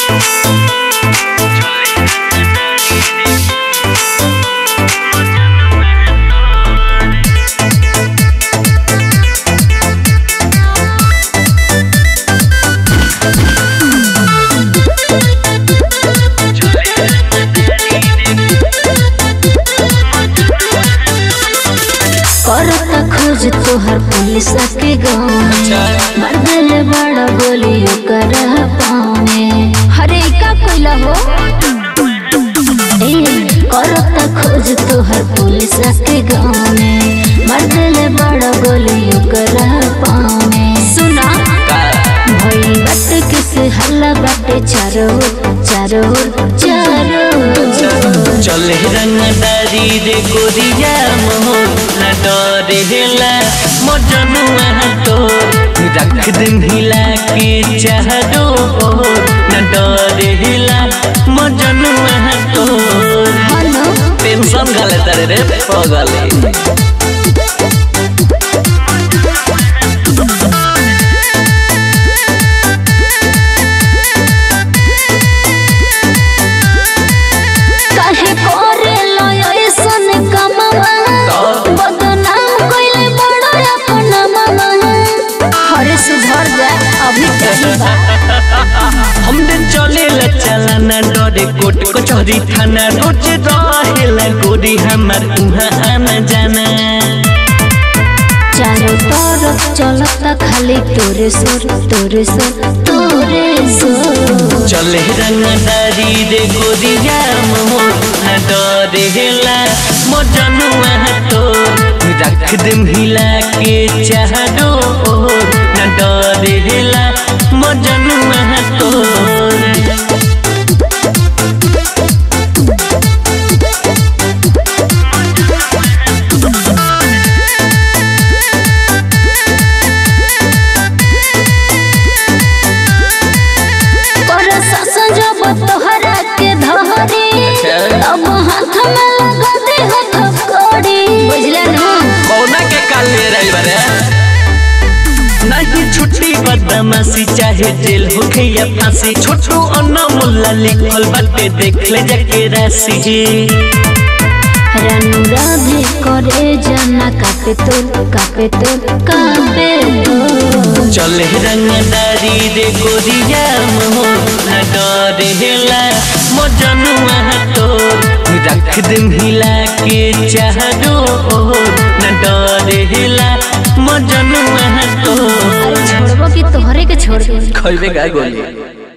खोज तोहर पुलिस के गाँव में मर्दल बड़ा गोली कर पाँव में हरे का कोयला हो करता खोज तोहर पुलिस के गाँव में मर्दल बड़ा गोली कर पाँव में सुना भई बट किस हल्ला बटे चारों चले रंगदारी रे गोरिया मोर न डरेला मजनुआ तो रख दिन हिला के चाहरो न डरेला मजनुआ तो टेंशन गले तारे रे पगले हमने चले चला न डरे कोट कचहरी थाना रोज रहेला गोरी हमार उहाँ आना जाना चारों तरफ चलता खाली तोरे सुर चले रंगदारी रे गोरिया मोर न डरेला मजनुआ तो रख दिन हिला के चाहरो न डरेला मजनुआ तो तोहरा के धरी अब हाथ में लगा दे हथकड़ी बुझले ना कौना के काल ले रही बारे नहीं छुट्टी बदमाशी चाहे जेल होके या फांसी छोटू अन्ना मुल्ला लिखल बाटे देख ले जाके राशि रानू राधे करे जाना कापे तो चले रंगदारी रे गोरिया मोर न डरेला मजनुआ तो रख दिन हिला के चाहरो न डरेला मजनुआ तो छोड़बो कि तोहरे के छोड़ दे खइबे का गोली।